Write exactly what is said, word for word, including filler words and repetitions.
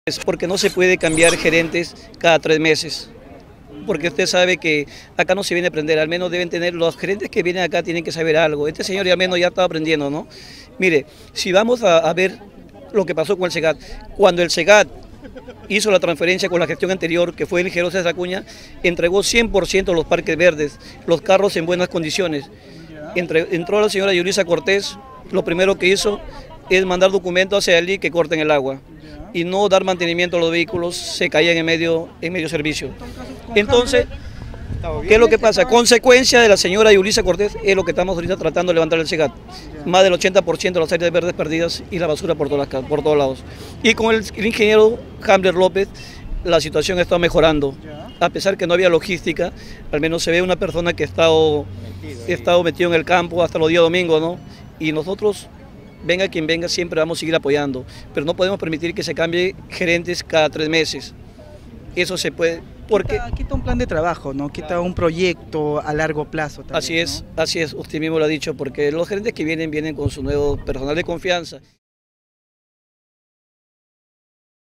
Es porque no se puede cambiar gerentes cada tres meses, porque usted sabe que acá no se viene a aprender, al menos deben tener, los gerentes que vienen acá tienen que saber algo. Este señor ya al menos ya está aprendiendo, ¿no? Mire, si vamos a, a ver lo que pasó con el SEGAT, cuando el SEGAT hizo la transferencia con la gestión anterior, que fue el ingeniero César Acuña, entregó cien por ciento los parques verdes, los carros en buenas condiciones. Entre, entró la señora Yulisa Cortés, lo primero que hizo es mandar documentos hacia el I que corten el agua y no dar mantenimiento a los vehículos, se caían en medio, en medio servicio. Entonces, ¿qué es lo que pasa? Consecuencia de la señora Yulisa Cortés es lo que estamos ahorita tratando de levantar el SEGAT. Más del ochenta por ciento de las áreas verdes perdidas y la basura por, todas las, por todos lados. Y con el, el ingeniero Hamler López, la situación está mejorando. A pesar que no había logística, al menos se ve una persona que ha estado, ha estado metido en el campo hasta los días domingos, ¿no? Y nosotros, venga quien venga, siempre vamos a seguir apoyando, pero no podemos permitir que se cambie gerentes cada tres meses. Eso se puede, porque... Quita, quita un plan de trabajo, ¿no? Quita un proyecto a largo plazo también, Así es, ¿no? así es, usted mismo lo ha dicho, porque los gerentes que vienen, vienen con su nuevo personal de confianza.